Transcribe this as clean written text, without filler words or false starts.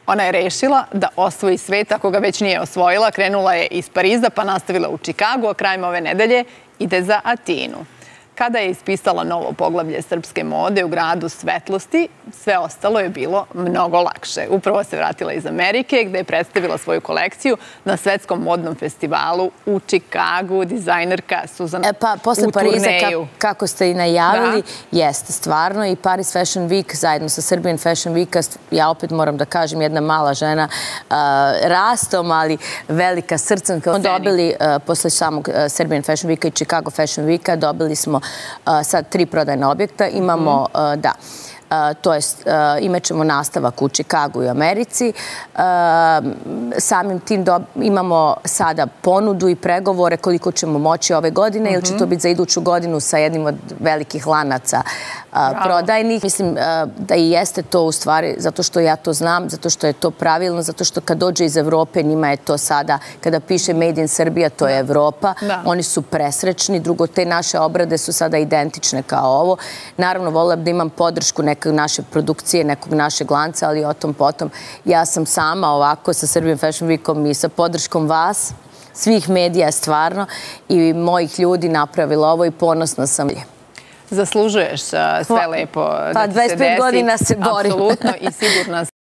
Ona je rešila da osvoji svet ako ga već nije osvojila. Krenula je iz Pariza pa nastavila u Čikagu, a krajem ove nedelje ide za Atinu. Kada je ispisala novo poglavlje srpske mode u gradu svetlosti, sve ostalo je bilo mnogo lakše. Upravo se vratila iz Amerike, gde je predstavila svoju kolekciju na svetskom modnom festivalu u Čikagu. Dizajnerka Suzana posle Pariza, kako ste i najavili, jeste stvarno. I Paris Fashion Week zajedno sa Serbian Fashion Week, ja opet moram da kažem, jedna mala žena rastom, ali velika srcem. Kao dobili, posle samog Serbian Fashion Weeka i Chicago Fashion Weeka, dobili smo sad 3 prodajna objekta. Imamo, to jest, imat ćemo nastavak u Čikagu i Americi. Samim tim imamo sada ponudu i pregovore koliko ćemo moći ove godine, ili će to biti za iduću godinu sa jednim od velikih lanaca prodajnih. Mislim da i jeste to u stvari, zato što ja to znam, zato što je to pravilno, zato što kad dođe iz Evrope, njima je to sada, kada piše Made in Serbia, to je Evropa. Oni su presrećni. Drugo, te naše obrade su sada identične kao ovo. Naravno, volela da imam podršku nekog naše produkcije, nekog našeg lanca, ali o tom potom. Ja sam sama ovako sa Serbian Fashion Weekom i sa podrškom vas, svih medija stvarno, i mojih ljudi napravila ovo i ponosna sam. Zaslužuješ sve lepo da ti se desi. Pa 25 godina se borim. Apsolutno, i sigurna